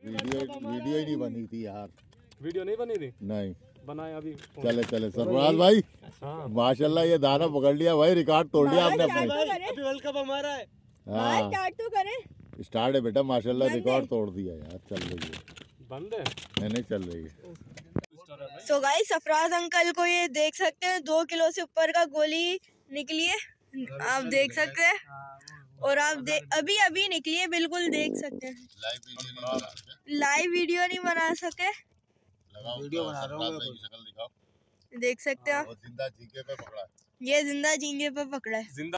Video ही नहीं बनी थी यार। वीडियो नहीं बनी थी? नहीं बनाए अभी। चले सरफराज भाई, माशाल्लाह ये दाना पकड़ लिया भाई, रिकॉर्ड तोड़ लिया आपने अपने। अभी वर्ल्ड कप हमारा है। हाँ स्टार्ट तो करें। स्टार्ट है बेटा, माशाल्लाह रिकॉर्ड तोड़ दिया यार। चल रही है, बंद है? नहीं चल रही है। सो गाइस सरफराज अंकल को ये देख सकते हैं 2 किलो से ऊपर का गोली निकली है, आप देख सकते हैं। और आप अभी अभी निकली है, बिल्कुल देख सकते हैं। लाइव वीडियो नहीं बना सके, वीडियो बना रहा हूँ, देख सकते हैं आप। जिंदा झींगे पे पकड़ा है, ये जिंदा झींगे पे पकड़ा है।